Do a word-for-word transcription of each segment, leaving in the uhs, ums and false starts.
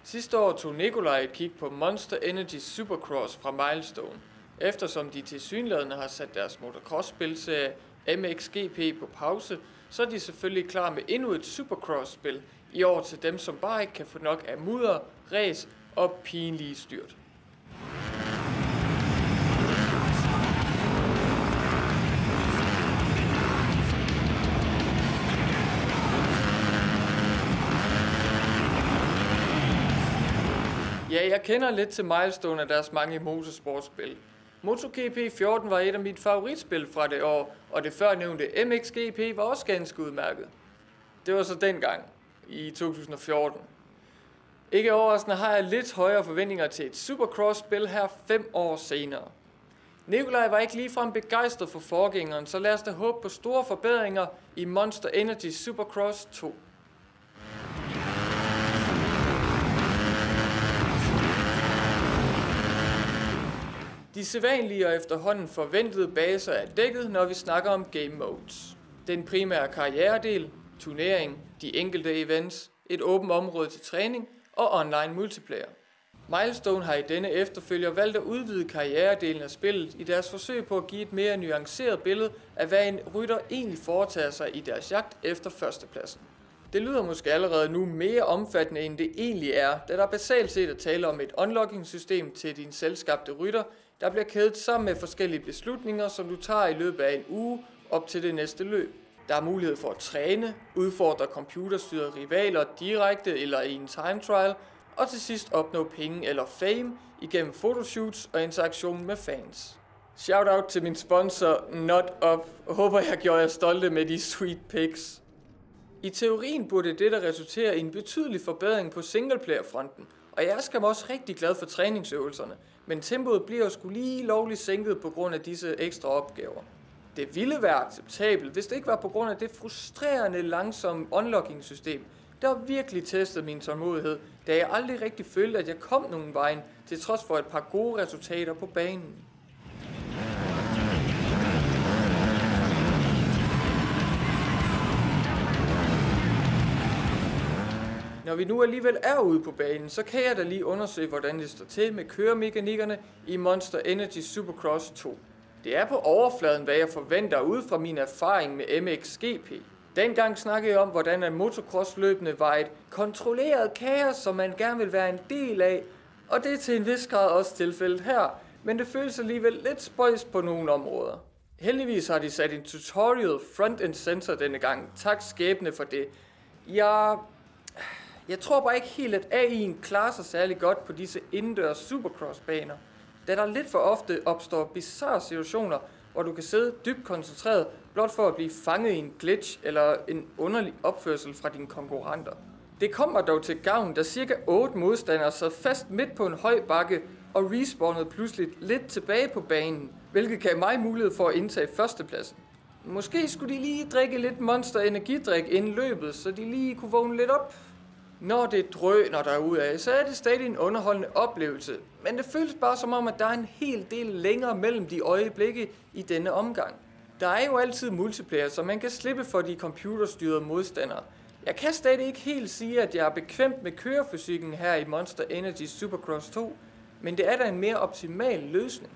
Sidste år tog Nikolaj et kig på Monster Energy Supercross fra Milestone. Eftersom de tilsyneladende har sat deres motocross-spilserie M X G P på pause, så er de selvfølgelig klar med endnu et Supercross-spil i år til dem, som bare ikke kan få nok af mudder, ræs og pinlige styrt. Ja, jeg kender lidt til Milestone af deres mange motorsportspil. MotoGP fjorten var et af mine favoritspil fra det år, og det førnævnte M X G P var også ganske udmærket. Det var så dengang, i to tusind og fjorten. Ikke overraskende har jeg lidt højere forventninger til et Supercross-spil her fem år senere. Nikolaj var ikke ligefrem begejstret for forgængeren, så lad os da håbe på store forbedringer i Monster Energy Supercross to. De sædvanlige og efterhånden forventede baser er dækket, når vi snakker om game modes. Den primære karrieredel, turnering, de enkelte events, et åbent område til træning og online multiplayer. Milestone har i denne efterfølger valgt at udvide karrieredelen af spillet i deres forsøg på at give et mere nuanceret billede af, hvad en rytter egentlig foretager sig i deres jagt efter førstepladsen. Det lyder måske allerede nu mere omfattende, end det egentlig er, da der basalt set er tale om et unlocking-system til din selvskabte rytter, der bliver kædet sammen med forskellige beslutninger, som du tager i løbet af en uge op til det næste løb. Der er mulighed for at træne, udfordre computerstyrede rivaler direkte eller i en time trial, og til sidst opnå penge eller fame igennem photoshoots og interaktion med fans. Shoutout til min sponsor Not Up. Håber jeg gjorde jer stolte med de sweet pics. I teorien burde dette resultere i en betydelig forbedring på singleplayer-fronten, og jeg er skam også rigtig glad for træningsøvelserne, men tempoet bliver jo sgu lige lovligt sænket på grund af disse ekstra opgaver. Det ville være acceptabelt, hvis det ikke var på grund af det frustrerende langsomme unlocking-system, der virkelig testede min tålmodighed, da jeg aldrig rigtig følte, at jeg kom nogen vejen, til trods for et par gode resultater på banen. Når vi nu alligevel er ude på banen, så kan jeg da lige undersøge, hvordan det står til med køremekanikkerne i Monster Energy Supercross to. Det er på overfladen, hvad jeg forventer ud fra min erfaring med M X G P. Dengang snakkede jeg om, hvordan en motocrossløbene var et kontrolleret kaos, som man gerne vil være en del af, og det er til en vis grad også tilfældet her, men det føles alligevel lidt spøjs på nogle områder. Heldigvis har de sat en tutorial front-end sensor denne gang. Tak skæbne for det. Jeg... Jeg tror bare ikke helt, at A I'en klarer sig særlig godt på disse indendørs supercross-baner, da der lidt for ofte opstår bizarre situationer, hvor du kan sidde dybt koncentreret, blot for at blive fanget i en glitch eller en underlig opførsel fra dine konkurrenter. Det kommer dog til gavn, da cirka otte modstandere sad fast midt på en høj bakke og respawnede pludselig lidt tilbage på banen, hvilket gav mig mulighed for at indtage førstepladsen. Måske skulle de lige drikke lidt Monster energidrik inden løbet, så de lige kunne vågne lidt op. Når det drøner derudad, så er det stadig en underholdende oplevelse, men det føles bare som om, at der er en hel del længere mellem de øjeblikke i denne omgang. Der er jo altid multiplayer, så man kan slippe for de computerstyrede modstandere. Jeg kan stadig ikke helt sige, at jeg er bekvemt med kørefysikken her i Monster Energy Supercross to, men det er da en mere optimal løsning.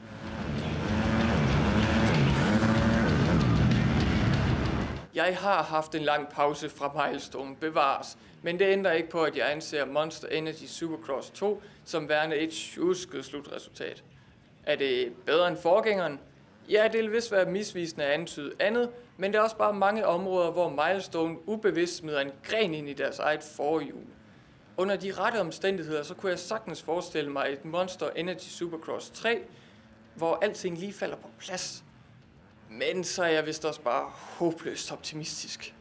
Jeg har haft en lang pause fra Milestone, bevares, men det ændrer ikke på, at jeg anser Monster Energy Supercross to som værende et tjusket slutresultat. Er det bedre end forgængeren? Ja, det vil vist være misvisende at antyde andet, men der er også bare mange områder, hvor Milestone ubevidst smider en gren ind i deres eget forhjul. Under de rette omstændigheder, så kunne jeg sagtens forestille mig et Monster Energy Supercross tre, hvor alting lige falder på plads. Men så er jeg vist også bare håbløst optimistisk.